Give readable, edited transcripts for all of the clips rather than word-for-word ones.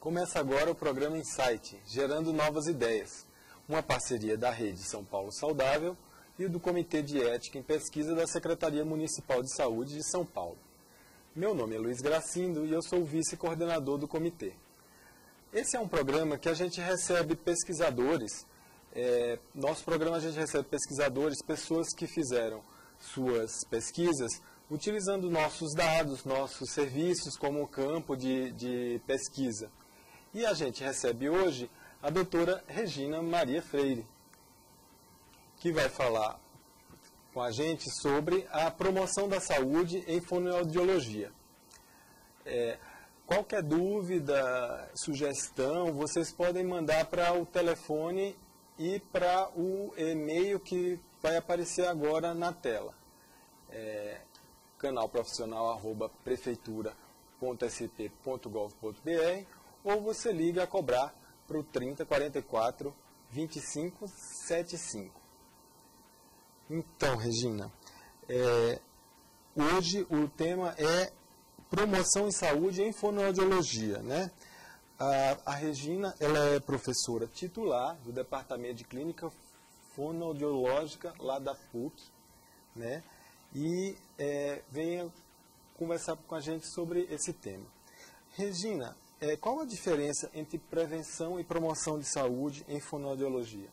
Começa agora o programa Insight, Gerando Novas Ideias, uma parceria da Rede São Paulo Saudável e do Comitê de Ética em Pesquisa da Secretaria Municipal de Saúde de São Paulo. Meu nome é Luiz Gracindo e eu sou o vice-coordenador do comitê. Esse é um programa que a gente recebe pesquisadores, nosso programa a gente recebe pesquisadores, pessoas que fizeram suas pesquisas utilizando nossos dados, nossos serviços como campo de pesquisa. E a gente recebe hoje a doutora Regina Maria Freire, que vai falar com a gente sobre a promoção da saúde em fonoaudiologia. Qualquer dúvida, sugestão, vocês podem mandar para o telefone e para o e-mail que vai aparecer agora na tela. canalprofissional@prefeitura.sp.gov.br ou você liga a cobrar para o 30 44 25 75. Então, Regina, hoje o tema é promoção em saúde em fonoaudiologia, né? A Regina, ela é professora titular do Departamento de Clínica Fonoaudiológica lá da PUC, né? E venha conversar com a gente sobre esse tema. Regina, qual a diferença entre prevenção e promoção de saúde em fonoaudiologia?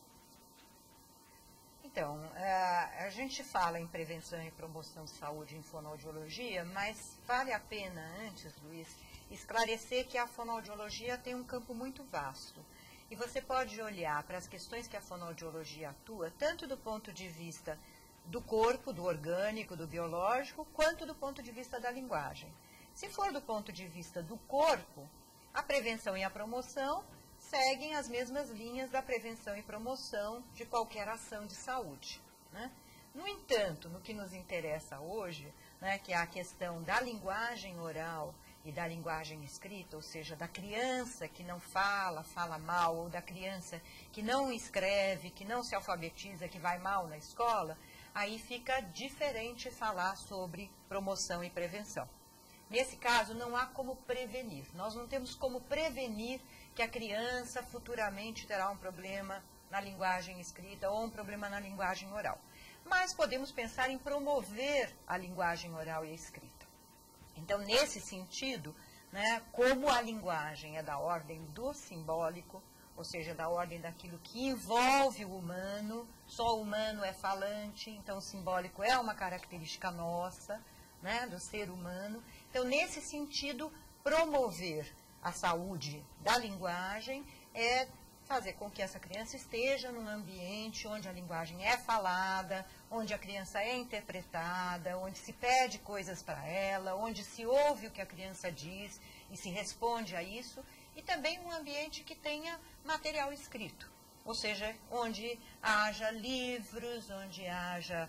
Então, a gente fala em prevenção e promoção de saúde em fonoaudiologia, mas vale a pena, antes, Luiz, esclarecer que a fonoaudiologia tem um campo muito vasto. E você pode olhar para as questões que a fonoaudiologia atua, tanto do ponto de vista do corpo, do orgânico, do biológico, quanto do ponto de vista da linguagem. Se for do ponto de vista do corpo, a prevenção e a promoção seguem as mesmas linhas da prevenção e promoção de qualquer ação de saúde, né? No entanto, no que nos interessa hoje, né, que é a questão da linguagem oral e da linguagem escrita, ou seja, da criança que não fala, fala mal, ou da criança que não escreve, que não se alfabetiza, que vai mal na escola, aí fica diferente falar sobre promoção e prevenção. Nesse caso, não há como prevenir. Nós não temos como prevenir que a criança futuramente terá um problema na linguagem escrita ou um problema na linguagem oral. Mas podemos pensar em promover a linguagem oral e a escrita. Então, nesse sentido, né, como a linguagem é da ordem do simbólico, ou seja, da ordem daquilo que envolve o humano, só o humano é falante, então o simbólico é uma característica nossa, né, do ser humano. Então, nesse sentido, promover a saúde da linguagem é fazer com que essa criança esteja num ambiente onde a linguagem é falada, onde a criança é interpretada, onde se pede coisas para ela, onde se ouve o que a criança diz e se responde a isso, e também um ambiente que tenha material escrito, ou seja, onde haja livros, onde haja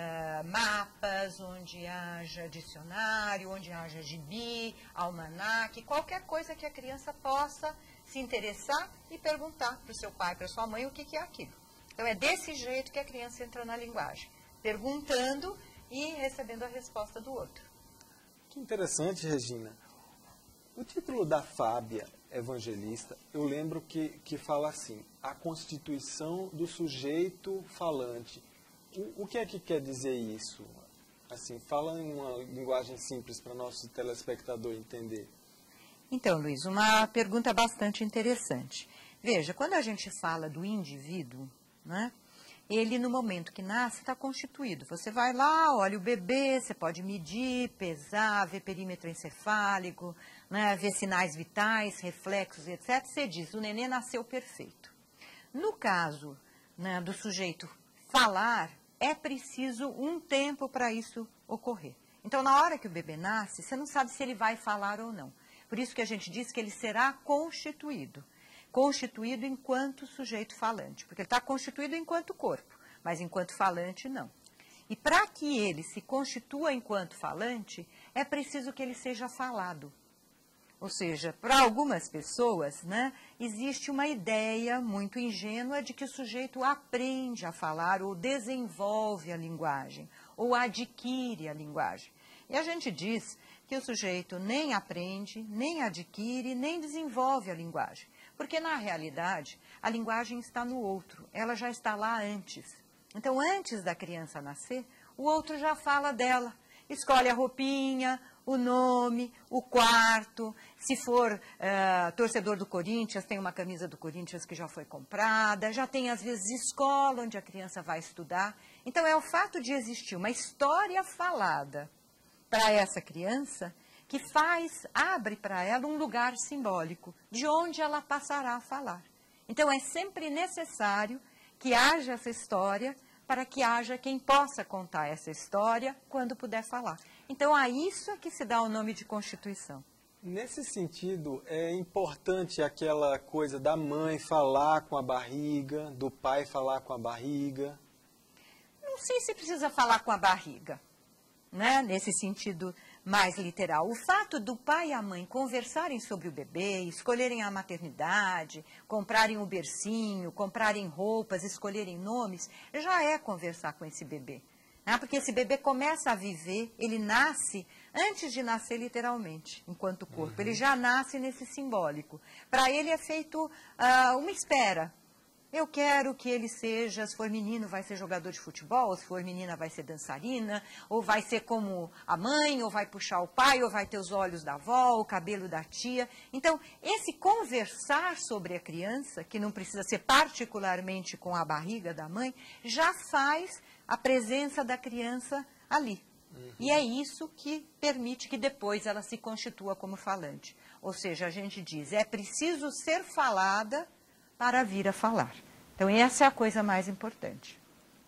mapas, onde haja dicionário, onde haja gibi, almanaque, qualquer coisa que a criança possa se interessar e perguntar para o seu pai, para a sua mãe, o que é aquilo. Então, é desse jeito que a criança entra na linguagem, perguntando e recebendo a resposta do outro. Que interessante, Regina. O título da Fábia Evangelista, eu lembro que fala assim, a constituição do sujeito falante. O que é que quer dizer isso? Assim, fala em uma linguagem simples para nosso telespectador entender. Então, Luiz, uma pergunta bastante interessante. Veja, quando a gente fala do indivíduo, né, ele no momento que nasce está constituído. Você vai lá, olha o bebê, você pode medir, pesar, ver perímetro encefálico, né, ver sinais vitais, reflexos, etc. Você diz, o nenê nasceu perfeito. No caso, né, do sujeito falar, é preciso um tempo para isso ocorrer. Então, na hora que o bebê nasce, você não sabe se ele vai falar ou não. Por isso que a gente diz que ele será constituído. Constituído enquanto sujeito falante, porque ele está constituído enquanto corpo, mas enquanto falante não. E para que ele se constitua enquanto falante, é preciso que ele seja falado. Ou seja, para algumas pessoas, né, existe uma ideia muito ingênua de que o sujeito aprende a falar ou desenvolve a linguagem, ou adquire a linguagem. E a gente diz que o sujeito nem aprende, nem adquire, nem desenvolve a linguagem. Porque, na realidade, a linguagem está no outro, ela já está lá antes. Então, antes da criança nascer, o outro já fala dela. Escolhe a roupinha, o nome, o quarto. Se for torcedor do Corinthians, tem uma camisa do Corinthians que já foi comprada. Já tem, às vezes, escola onde a criança vai estudar. Então, é o fato de existir uma história falada para essa criança que abre para ela um lugar simbólico, de onde ela passará a falar. Então, é sempre necessário que haja essa história para que haja quem possa contar essa história quando puder falar. Então, a isso é que se dá o nome de Constituição. Nesse sentido, é importante aquela coisa da mãe falar com a barriga, do pai falar com a barriga? Não sei se precisa falar com a barriga, né? Nesse sentido mais literal. O fato do pai e a mãe conversarem sobre o bebê, escolherem a maternidade, comprarem o bercinho, comprarem roupas, escolherem nomes, já é conversar com esse bebê. Né? Porque esse bebê começa a viver, ele nasce, antes de nascer literalmente, enquanto corpo, ele já nasce nesse simbólico. Para ele é feito uma espera. Eu quero que ele seja, se for menino, vai ser jogador de futebol, se for menina, vai ser dançarina, ou vai ser como a mãe, ou vai puxar o pai, ou vai ter os olhos da avó, o cabelo da tia. Então, esse conversar sobre a criança, que não precisa ser particularmente com a barriga da mãe, já faz a presença da criança ali. E é isso que permite que depois ela se constitua como falante. Ou seja, a gente diz, é preciso ser falada para vir a falar. Então, essa é a coisa mais importante.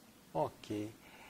Ok.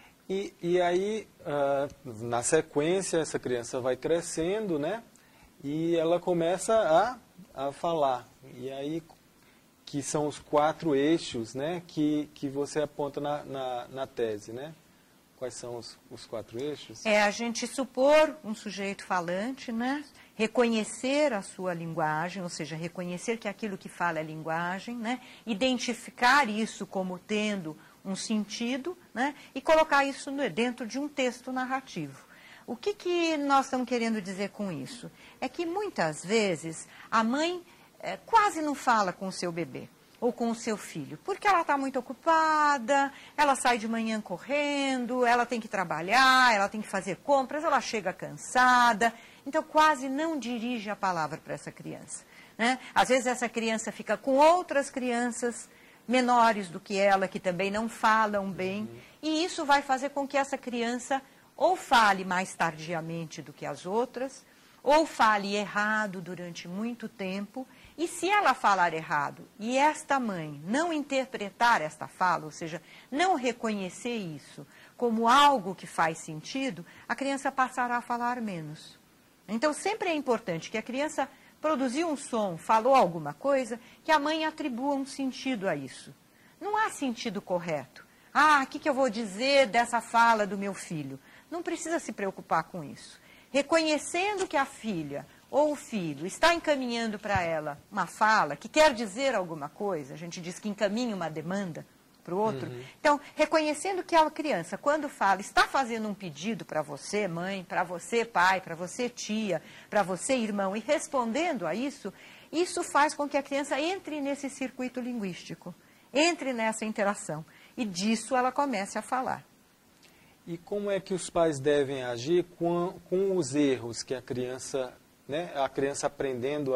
E aí, na sequência, essa criança vai crescendo, né? E ela começa a falar. E aí, que são os 4 eixos, né? Que você aponta na tese, né? Quais são os 4 eixos? É a gente supor um sujeito falante, né? Reconhecer a sua linguagem, ou seja, reconhecer que aquilo que fala é linguagem, né? Identificar isso como tendo um sentido, né? E colocar isso dentro de um texto narrativo. O que nós estamos querendo dizer com isso? É que muitas vezes a mãe quase não fala com o seu bebê ou com o seu filho, porque ela está muito ocupada, ela sai de manhã correndo, ela tem que trabalhar, ela tem que fazer compras, ela chega cansada, então quase não dirige a palavra para essa criança. Né? Às vezes essa criança fica com outras crianças menores do que ela, que também não falam bem, e isso vai fazer com que essa criança ou fale mais tardiamente do que as outras, ou fale errado durante muito tempo. E se ela falar errado e esta mãe não interpretar esta fala, ou seja, não reconhecer isso como algo que faz sentido, a criança passará a falar menos. Então, sempre é importante que a criança produziu um som, falou alguma coisa, que a mãe atribua um sentido a isso. Não há sentido correto. O que eu vou dizer dessa fala do meu filho? Não precisa se preocupar com isso. Reconhecendo que a filha ou o filho está encaminhando para ela uma fala que quer dizer alguma coisa, a gente diz que encaminha uma demanda para o outro. Então, reconhecendo que a criança, quando fala, está fazendo um pedido para você, mãe, para você, pai, para você, tia, para você, irmão, e respondendo a isso, isso faz com que a criança entre nesse circuito linguístico, entre nessa interação, e disso ela comece a falar. E como é que os pais devem agir com os erros que a criança, né, a criança aprendendo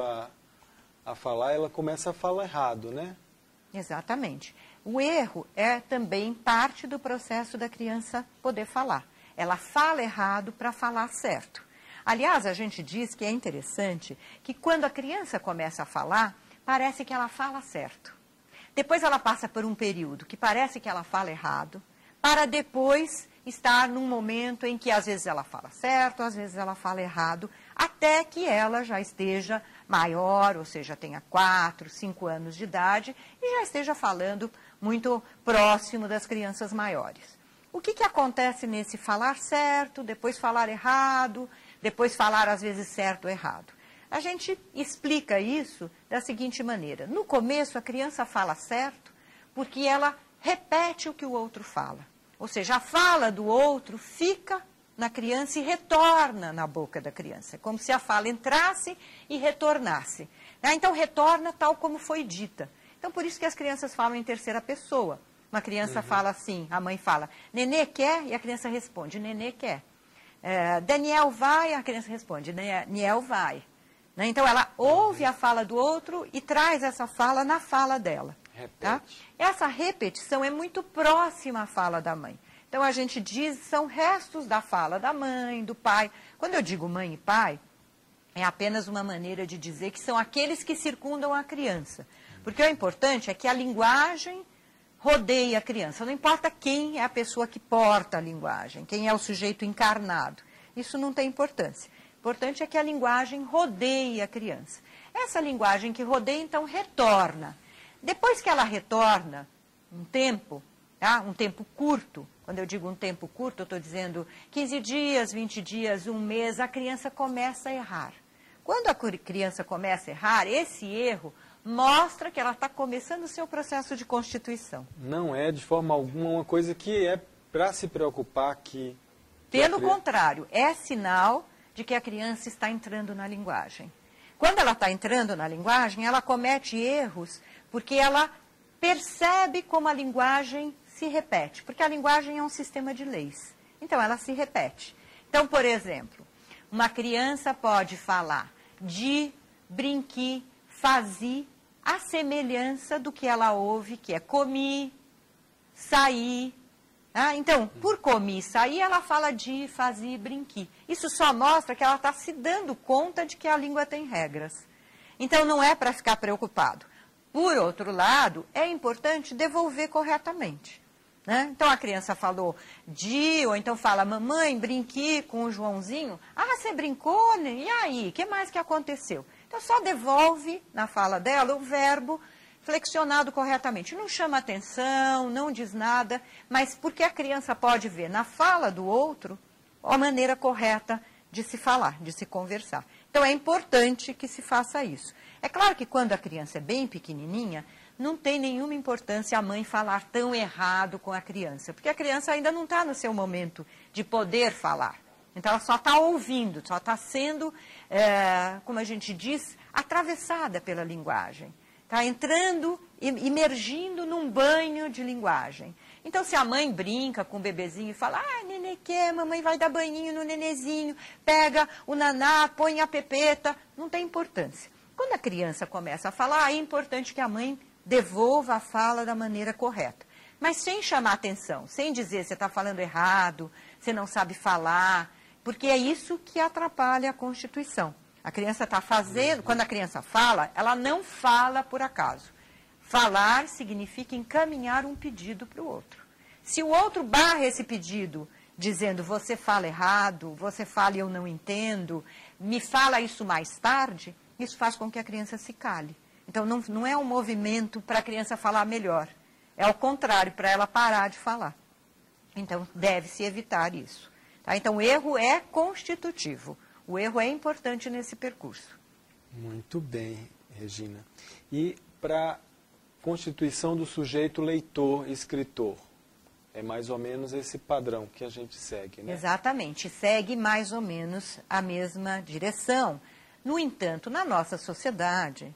a falar, ela começa a falar errado, né? Exatamente. O erro é também parte do processo da criança poder falar. Ela fala errado para falar certo. Aliás, a gente diz que é interessante que quando a criança começa a falar, parece que ela fala certo. Depois ela passa por um período que parece que ela fala errado, para depois estar num momento em que às vezes ela fala certo, às vezes ela fala errado, até que ela já esteja maior, ou seja, tenha 4, 5 anos de idade e já esteja falando muito próximo das crianças maiores. O que acontece nesse falar certo, depois falar errado, depois falar às vezes certo ou errado? A gente explica isso da seguinte maneira. No começo, a criança fala certo porque ela repete o que o outro fala. Ou seja, a fala do outro fica na criança e retorna na boca da criança. Como se a fala entrasse e retornasse. Então, retorna tal como foi dita. Então, por isso que as crianças falam em terceira pessoa. Uma criança fala assim, a mãe fala, Nenê quer? E a criança responde, Nenê quer. Daniel vai? A criança responde, Daniel vai. Então, ela ouve a fala do outro e traz essa fala na fala dela. Tá? Essa repetição é muito próxima à fala da mãe. Então, a gente diz, são restos da fala da mãe, do pai. Quando eu digo mãe e pai, é apenas uma maneira de dizer que são aqueles que circundam a criança. Porque o importante é que a linguagem rodeie a criança. Não importa quem é a pessoa que porta a linguagem, quem é o sujeito encarnado. Isso não tem importância. O importante é que a linguagem rodeie a criança. Essa linguagem que rodeia, então, retorna. Depois que ela retorna, um tempo, tá? Um tempo curto, quando eu digo um tempo curto, eu estou dizendo 15 dias, 20 dias, um mês, a criança começa a errar. Quando a criança começa a errar, esse erro mostra que ela está começando o seu processo de constituição. Não é, de forma alguma, uma coisa que é para se preocupar que... Pelo contrário, é sinal de que a criança está entrando na linguagem. Quando ela está entrando na linguagem, ela comete erros porque ela percebe como a linguagem se repete. Porque a linguagem é um sistema de leis. Então, ela se repete. Então, por exemplo, uma criança pode falar de, brinqui, fazi, a semelhança do que ela ouve, que é comi, saí. Então, por comi e saí, ela fala de, fazi, brinqui. Isso só mostra que ela está se dando conta de que a língua tem regras. Então, não é para ficar preocupado. Por outro lado, é importante devolver corretamente. Então, a criança falou de, ou então fala, mamãe, brinqui com o Joãozinho. Ah, você brincou, né? E aí? O que mais que aconteceu? Então, só devolve na fala dela o verbo flexionado corretamente. Não chama atenção, não diz nada, mas porque a criança pode ver na fala do outro a maneira correta de se falar, de se conversar. Então, é importante que se faça isso. É claro que quando a criança é bem pequenininha, não tem nenhuma importância a mãe falar tão errado com a criança, porque a criança ainda não está no seu momento de poder falar. Então, ela só está ouvindo, só está sendo, como a gente diz, atravessada pela linguagem. Está entrando, imergindo num banho de linguagem. Então, se a mãe brinca com o bebezinho e fala, nenê quer, mamãe vai dar banhinho no nenezinho, pega o naná, põe a pepeta, não tem importância. Quando a criança começa a falar, é importante que a mãe devolva a fala da maneira correta. Mas sem chamar atenção, sem dizer você está falando errado, você não sabe falar, porque é isso que atrapalha a constituição. A criança está fazendo, quando a criança fala, ela não fala por acaso. Falar significa encaminhar um pedido para o outro. Se o outro barra esse pedido, dizendo você fala errado, você fala e eu não entendo, me fala isso mais tarde, isso faz com que a criança se cale. Então, não é um movimento para a criança falar melhor. É ao contrário, para ela parar de falar. Então, deve-se evitar isso. Tá? Então, o erro é constitutivo. O erro é importante nesse percurso. Muito bem, Regina. E para a constituição do sujeito leitor, escritor, é mais ou menos esse padrão que a gente segue, né? Exatamente, segue mais ou menos a mesma direção. No entanto, na nossa sociedade,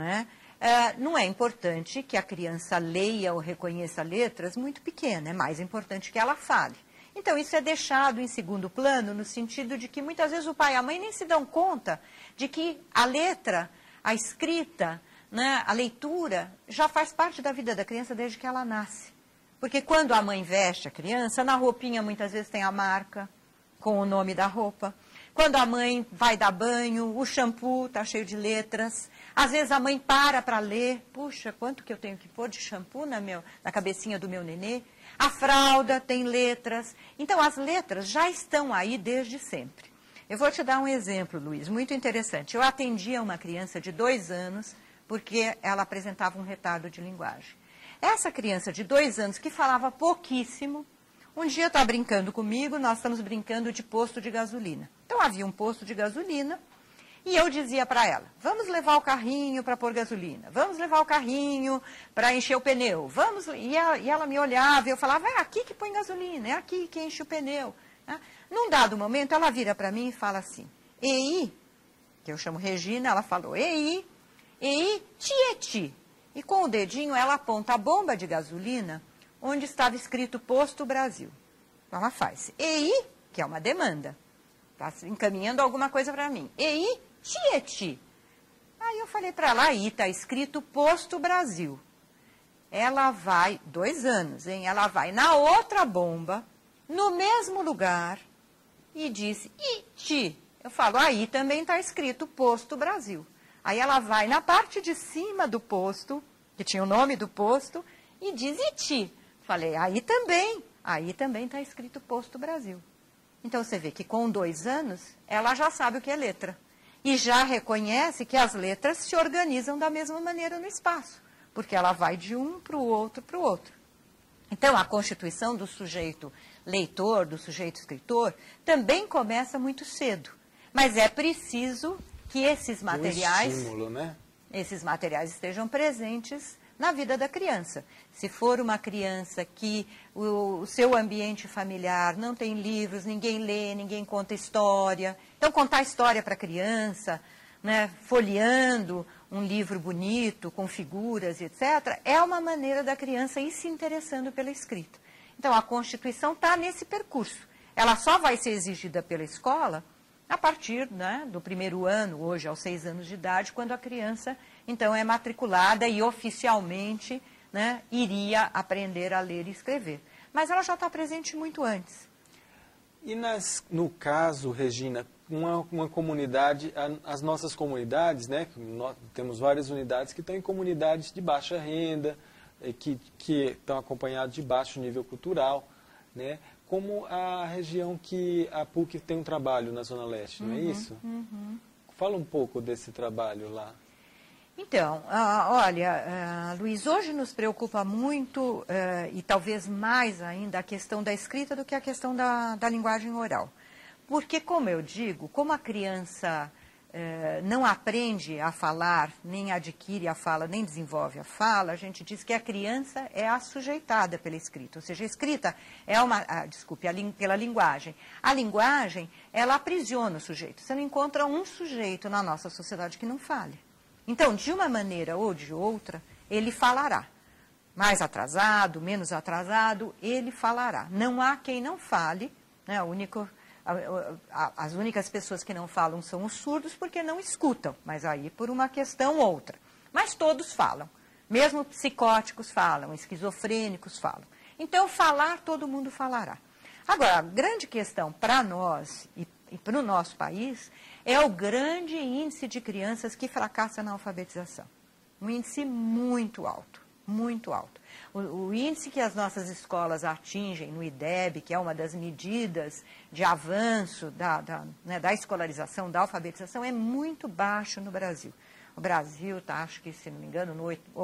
não é importante que a criança leia ou reconheça letras muito pequenas, é mais importante que ela fale. Então, isso é deixado em segundo plano, no sentido de que muitas vezes o pai e a mãe nem se dão conta de que a letra, a escrita, a leitura, já faz parte da vida da criança desde que ela nasce. Porque quando a mãe veste a criança, na roupinha muitas vezes tem a marca com o nome da roupa. Quando a mãe vai dar banho, o shampoo está cheio de letras. Às vezes a mãe para ler. Puxa, quanto que eu tenho que pôr de shampoo na cabecinha do meu nenê? A fralda tem letras. Então, as letras já estão aí desde sempre. Eu vou te dar um exemplo, Luiz, muito interessante. Eu atendia uma criança de 2 anos, porque ela apresentava um retardo de linguagem. Essa criança de 2 anos, que falava pouquíssimo, um dia está brincando comigo, nós estamos brincando de posto de gasolina. Então, havia um posto de gasolina, e eu dizia para ela, vamos levar o carrinho para pôr gasolina, vamos levar o carrinho para encher o pneu, vamos... E ela me olhava e eu falava, é aqui que põe gasolina, é aqui que enche o pneu. Né? Num dado momento, ela vira para mim e fala assim, ei, que eu chamo Regina, ela falou, ei, tieti. E com o dedinho ela aponta a bomba de gasolina onde estava escrito Posto Brasil. Então ela faz, ei, que é uma demanda, está encaminhando alguma coisa para mim, ei, tieti. Aí eu falei para ela, aí está escrito Posto Brasil. Ela vai, 2 anos, hein? Ela vai na outra bomba, no mesmo lugar, e diz, iti. Eu falo, aí também está escrito Posto Brasil. Aí ela vai na parte de cima do posto, que tinha o nome do posto, e diz iti. Falei, aí também está escrito Posto Brasil. Então você vê que com 2 anos, ela já sabe o que é letra. E já reconhece que as letras se organizam da mesma maneira no espaço, porque ela vai de um para o outro, para o outro. Então, a constituição do sujeito leitor, do sujeito escritor, também começa muito cedo. Mas é preciso que esses materiais, estímulo, né? Esses materiais estejam presentes na vida da criança. Se for uma criança que o seu ambiente familiar não tem livros, ninguém lê, ninguém conta história. Então, contar história para a criança, né, folheando um livro bonito, com figuras, etc., é uma maneira da criança ir se interessando pela escrita. Então, a Constituição está nesse percurso. Ela só vai ser exigida pela escola a partir, né, do 1º ano, hoje aos 6 anos de idade, quando a criança, então, é matriculada e oficialmente, né, iria aprender a ler e escrever. Mas ela já está presente muito antes. E no caso, Regina, uma comunidade, as nossas comunidades, né, nós temos várias unidades que estão em comunidades de baixa renda, que estão acompanhadas de baixo nível cultural, né, como a região que a PUC tem um trabalho na Zona Leste, não é isso? Fala um pouco desse trabalho lá. Então, olha, Luiz, hoje nos preocupa muito, e talvez mais ainda, a questão da escrita do que a questão da linguagem oral. Porque, como eu digo, como a criança não aprende a falar, nem adquire a fala, nem desenvolve a fala, a gente diz que a criança é assujeitada pela escrita. Ou seja, a escrita é pela linguagem. A linguagem, ela aprisiona o sujeito. Você não encontra um sujeito na nossa sociedade que não fale. Então, de uma maneira ou de outra, ele falará. Mais atrasado, menos atrasado, ele falará. Não há quem não fale, né? As únicas pessoas que não falam são os surdos porque não escutam, mas aí por uma questão ou outra. Mas todos falam, mesmo psicóticos falam, esquizofrênicos falam. Então, falar, todo mundo falará. Agora, a grande questão para nós e para o nosso país é o grande índice de crianças que fracassam na alfabetização. Um índice muito alto, muito alto. O índice que as nossas escolas atingem no IDEB, que é uma das medidas de avanço da escolarização, da alfabetização, é muito baixo no Brasil. O Brasil está, acho que, se não me engano, no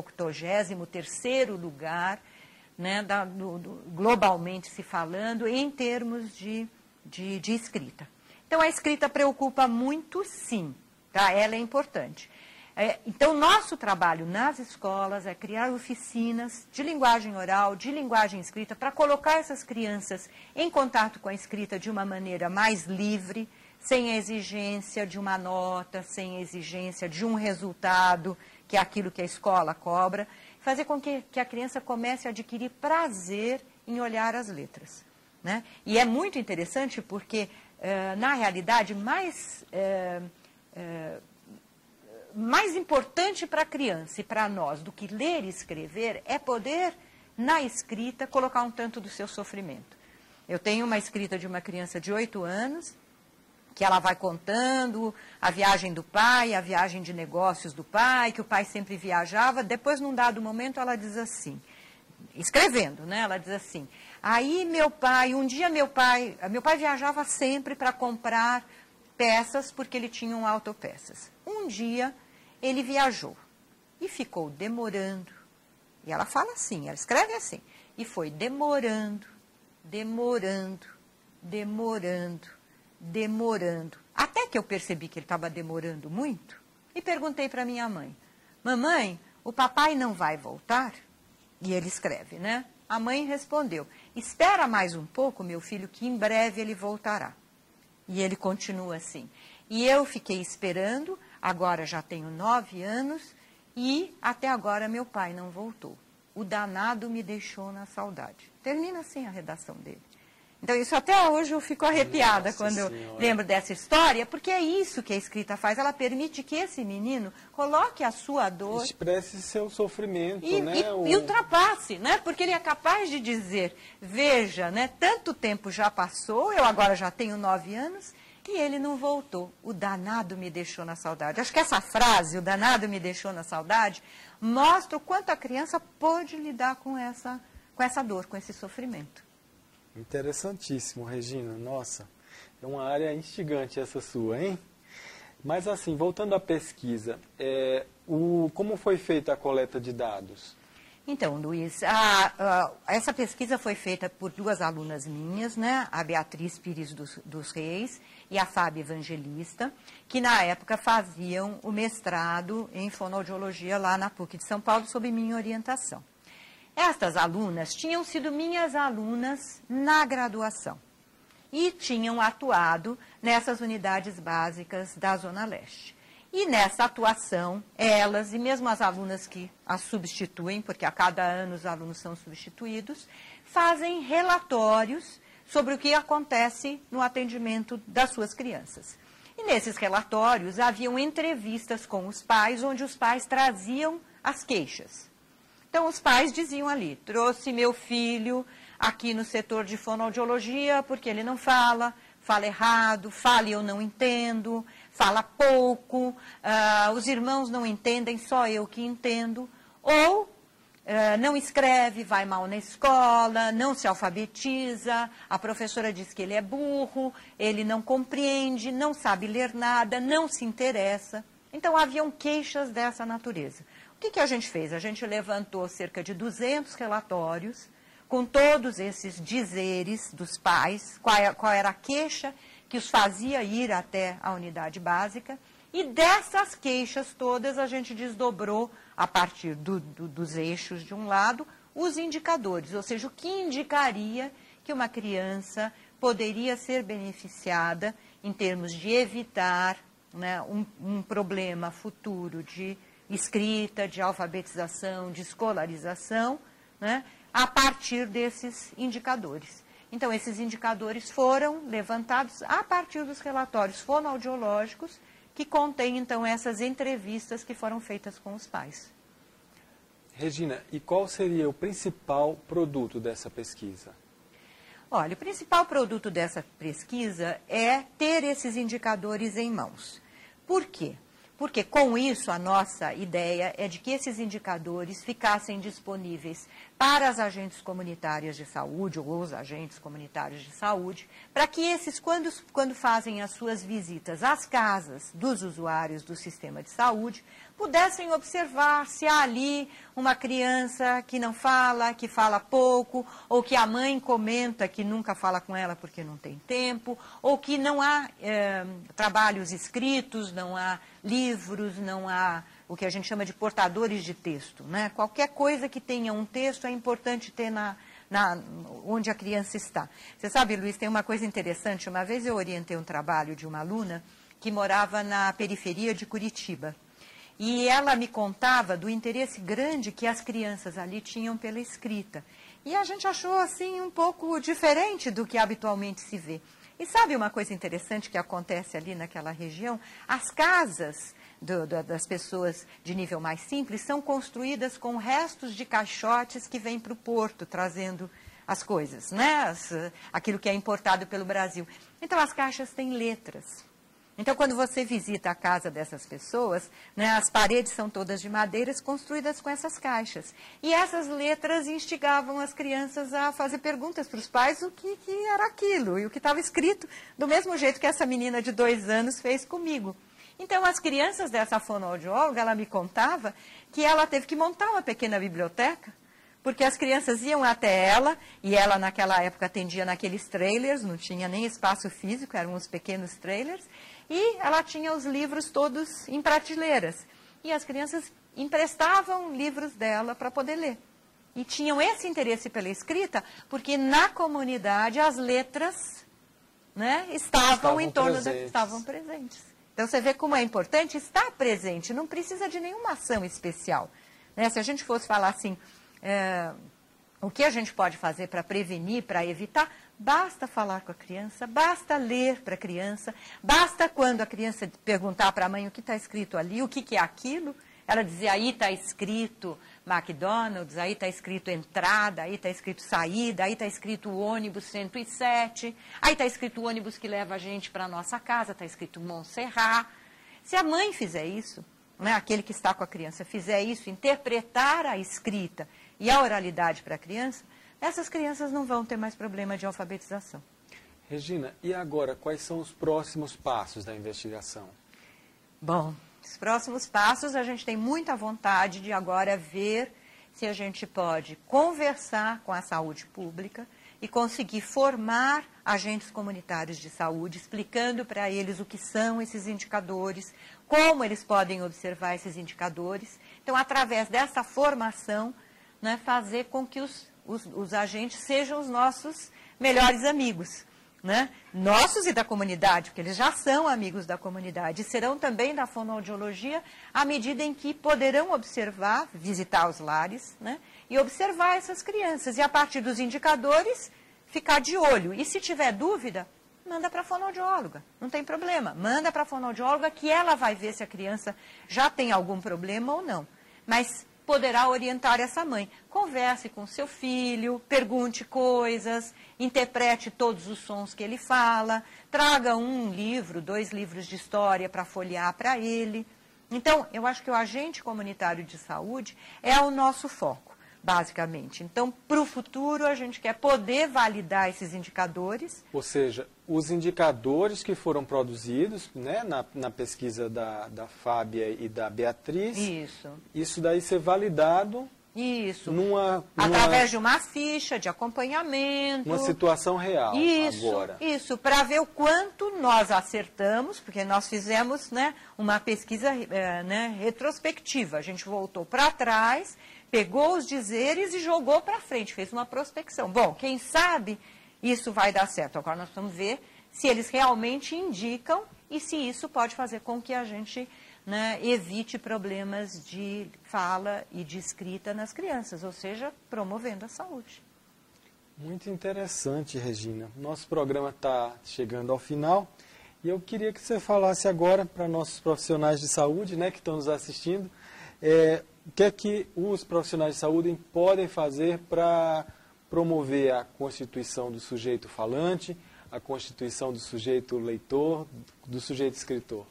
83º lugar, né, globalmente se falando, em termos de escrita. Então, a escrita preocupa muito, sim, tá? Ela é importante. Então, nosso trabalho nas escolas é criar oficinas de linguagem oral, de linguagem escrita, para colocar essas crianças em contato com a escrita de uma maneira mais livre, sem a exigência de uma nota, sem a exigência de um resultado, que é aquilo que a escola cobra, fazer com que a criança comece a adquirir prazer em olhar as letras, né? E é muito interessante porque, na realidade, mais importante para a criança e para nós do que ler e escrever é poder, na escrita, colocar um tanto do seu sofrimento. Eu tenho uma escrita de uma criança de 8 anos, que ela vai contando a viagem do pai, a viagem de negócios do pai, que o pai sempre viajava. Depois, num dado momento, ela diz assim, escrevendo, né? Ela diz assim, aí um dia meu pai viajava sempre para comprar peças, porque ele tinha um autopeças. Um dia, ele viajou e ficou demorando. E ela fala assim, ela escreve assim, e foi demorando, até que eu percebi que ele estava demorando muito, e perguntei para minha mãe, mamãe, o papai não vai voltar? E ele escreve, né? A mãe respondeu, espera mais um pouco, meu filho, que em breve ele voltará. E ele continua assim. E eu fiquei esperando, agora já tenho 9 anos, e até agora meu pai não voltou. O danado me deixou na saudade. Termina assim a redação dele. Então, isso até hoje eu fico arrepiada. Nossa quando Senhora. Eu lembro dessa história, porque é isso que a escrita faz. Ela permite que esse menino coloque a sua dor... Expresse seu sofrimento, né? E ultrapasse, né? Porque ele é capaz de dizer, veja, né? Tanto tempo já passou, eu agora já tenho 9 anos, e ele não voltou. O danado me deixou na saudade. Acho que essa frase, o danado me deixou na saudade, mostra o quanto a criança pôde lidar com essa dor, com esse sofrimento. Interessantíssimo, Regina. Nossa, é uma área instigante essa sua, hein? Mas assim, voltando à pesquisa, como foi feita a coleta de dados? Então, Luiz, essa pesquisa foi feita por 2 alunas minhas, né? A Beatriz Pires dos Reis e a Fábia Evangelista, que na época faziam o mestrado em fonoaudiologia lá na PUC de São Paulo, sob minha orientação. Estas alunas tinham sido minhas alunas na graduação e tinham atuado nessas unidades básicas da Zona Leste. E nessa atuação, elas e mesmo as alunas que as substituem, porque a cada ano os alunos são substituídos, fazem relatórios sobre o que acontece no atendimento das suas crianças. E nesses relatórios haviam entrevistas com os pais, onde os pais traziam as queixas. Então, os pais diziam ali, trouxe meu filho aqui no setor de fonoaudiologia porque ele não fala errado, fala e eu não entendo, fala pouco, os irmãos não entendem, só eu que entendo, ou não escreve, vai mal na escola, não se alfabetiza, a professora diz que ele é burro, ele não compreende, não sabe ler nada, não se interessa. Então, haviam queixas dessa natureza. O que a gente fez? A gente levantou cerca de 200 relatórios com todos esses dizeres dos pais, qual era a queixa que os fazia ir até a unidade básica, e dessas queixas todas a gente desdobrou, a partir dos eixos de um lado, os indicadores, ou seja, o que indicaria que uma criança poderia ser beneficiada em termos de evitar, né, um problema futuro de escrita, de alfabetização, de escolarização, né, a partir desses indicadores. Então, esses indicadores foram levantados a partir dos relatórios fonoaudiológicos que contêm, então, essas entrevistas que foram feitas com os pais. Regina, e qual seria o principal produto dessa pesquisa? Olha, o principal produto dessa pesquisa é ter esses indicadores em mãos. Por quê? Porque com isso a nossa ideia é de que esses indicadores ficassem disponíveis para as agentes comunitárias de saúde ou os agentes comunitários de saúde, para que esses, quando fazem as suas visitas às casas dos usuários do sistema de saúde, pudessem observar se há ali uma criança que não fala, que fala pouco, ou que a mãe comenta que nunca fala com ela porque não tem tempo, ou que não há trabalhos escritos, não há livros, não há o que a gente chama de portadores de texto, né? Qualquer coisa que tenha um texto é importante ter onde a criança está. Você sabe, Luiz, tem uma coisa interessante. Uma vez eu orientei um trabalho de uma aluna que morava na periferia de Curitiba. E ela me contava do interesse grande que as crianças ali tinham pela escrita. E a gente achou, assim, um pouco diferente do que habitualmente se vê. E sabe uma coisa interessante que acontece ali naquela região? As casas das pessoas de nível mais simples são construídas com restos de caixotes que vêm para o porto, trazendo as coisas, né? Aquilo que é importado pelo Brasil. Então, as caixas têm letras. Então, quando você visita a casa dessas pessoas, né, as paredes são todas de madeiras construídas com essas caixas. E essas letras instigavam as crianças a fazer perguntas para os pais o que era aquilo e o que estava escrito, do mesmo jeito que essa menina de 2 anos fez comigo. Então, as crianças dessa fonoaudióloga, ela me contava que ela teve que montar uma pequena biblioteca, porque as crianças iam até ela, e ela naquela época atendia naqueles trailers, não tinha nem espaço físico, eram uns pequenos trailers, e ela tinha os livros todos em prateleiras. E as crianças emprestavam livros dela para poder ler. E tinham esse interesse pela escrita, porque na comunidade as letras, né, estavam presentes. Então você vê como é importante estar presente, não precisa de nenhuma ação especial. Né? Se a gente fosse falar assim, o que a gente pode fazer para prevenir, para evitar, basta falar com a criança, basta ler para a criança, basta quando a criança perguntar para a mãe o que está escrito ali, o que é aquilo, ela dizer, aí está escrito McDonald's, aí está escrito entrada, aí está escrito saída, aí está escrito o ônibus 107, aí está escrito o ônibus que leva a gente para a nossa casa, está escrito Montserrat. Se a mãe fizer isso, né, aquele que está com a criança fizer isso, interpretar a escrita e a oralidade para a criança, essas crianças não vão ter mais problema de alfabetização. Regina, e agora, quais são os próximos passos da investigação? Bom, os próximos passos, a gente tem muita vontade de agora ver se a gente pode conversar com a saúde pública e conseguir formar agentes comunitários de saúde, explicando para eles o que são esses indicadores, como eles podem observar esses indicadores. Então, através dessa formação, né, fazer com que os agentes sejam os nossos melhores amigos. Né? Nossos e da comunidade, porque eles já são amigos da comunidade, e serão também da fonoaudiologia à medida em que poderão observar, visitar os lares, né? E observar essas crianças. E a partir dos indicadores, ficar de olho. E se tiver dúvida, manda para a fonoaudióloga, não tem problema. Manda para a fonoaudióloga que ela vai ver se a criança já tem algum problema ou não. Mas poderá orientar essa mãe. Converse com seu filho, pergunte coisas, interprete todos os sons que ele fala, traga 1 livro, 2 livros de história para folhear para ele. Então, eu acho que o agente comunitário de saúde é o nosso foco, basicamente. Então, para o futuro, a gente quer poder validar esses indicadores. Ou seja, os indicadores que foram produzidos, né, na pesquisa da Fábia e da Beatriz, isso daí ser validado através de uma ficha de acompanhamento. Uma situação real agora. Isso, para ver o quanto nós acertamos, porque nós fizemos, né, uma pesquisa retrospectiva. A gente voltou para trás, pegou os dizeres e jogou para frente, fez uma prospecção. Bom, quem sabe isso vai dar certo. Agora nós vamos ver se eles realmente indicam e se isso pode fazer com que a gente, né, evite problemas de fala e de escrita nas crianças, ou seja, promovendo a saúde. Muito interessante, Regina. Nosso programa está chegando ao final e eu queria que você falasse agora para nossos profissionais de saúde, né, que estão nos assistindo, o que é que os profissionais de saúde podem fazer para promover a constituição do sujeito falante, a constituição do sujeito leitor, do sujeito escritor?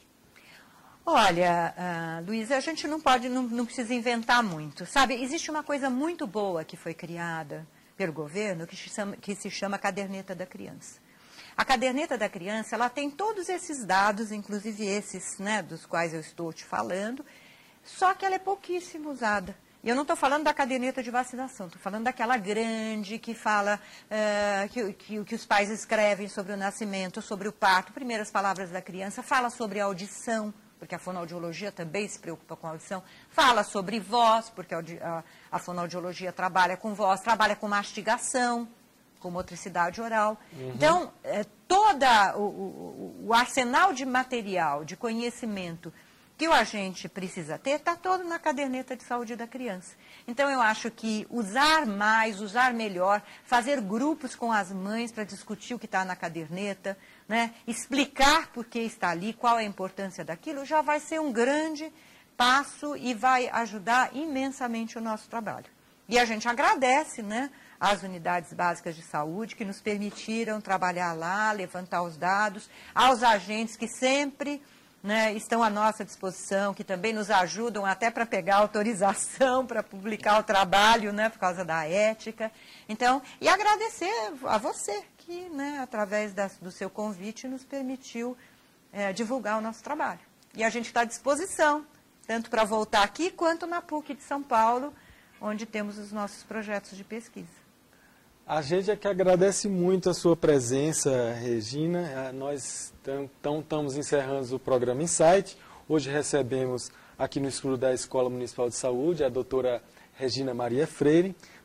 Olha, Luísa, a gente não precisa inventar muito, sabe? Existe uma coisa muito boa que foi criada pelo governo que se chama Caderneta da Criança. A Caderneta da Criança, ela tem todos esses dados, inclusive esses, né, dos quais eu estou te falando, só que ela é pouquíssimo usada. E eu não estou falando da caderneta de vacinação, estou falando daquela grande que fala que os pais escrevem sobre o nascimento, sobre o parto, primeiras palavras da criança, fala sobre a audição, porque a fonoaudiologia também se preocupa com a audição, fala sobre voz, porque a fonoaudiologia trabalha com voz, trabalha com mastigação, com motricidade oral. Uhum. Então, todo o arsenal de material, de conhecimento que o agente precisa ter, está todo na caderneta de saúde da criança. Então, eu acho que usar mais, usar melhor, fazer grupos com as mães para discutir o que está na caderneta, né, explicar por que está ali, qual é a importância daquilo, já vai ser um grande passo e vai ajudar imensamente o nosso trabalho. E a gente agradece, né, às unidades básicas de saúde que nos permitiram trabalhar lá, levantar os dados, aos agentes que sempre, né, estão à nossa disposição, que também nos ajudam até para pegar autorização para publicar o trabalho, né, por causa da ética. Então, e agradecer a você que, né, através do seu convite, nos permitiu divulgar o nosso trabalho. E a gente está à disposição, tanto para voltar aqui, quanto na PUC de São Paulo, onde temos os nossos projetos de pesquisa. A gente é que agradece muito a sua presença, Regina. Nós estamos encerrando o programa Insight. Hoje recebemos aqui no estúdio da Escola Municipal de Saúde a doutora Regina Maria Freire,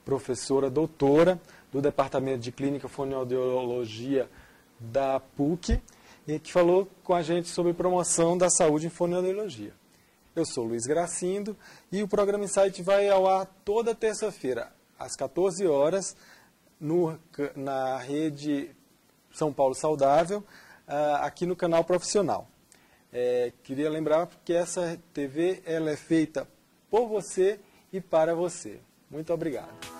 professora doutora do Departamento de Clínica Fonoaudiologia da PUC, e que falou com a gente sobre promoção da saúde em fonoaudiologia. Eu sou Luiz Gracindo e o programa Insight vai ao ar toda terça-feira, às 14 horas, na rede São Paulo Saudável, aqui no canal Profissional. Queria lembrar que essa TV ela é feita por você e para você. Muito obrigado.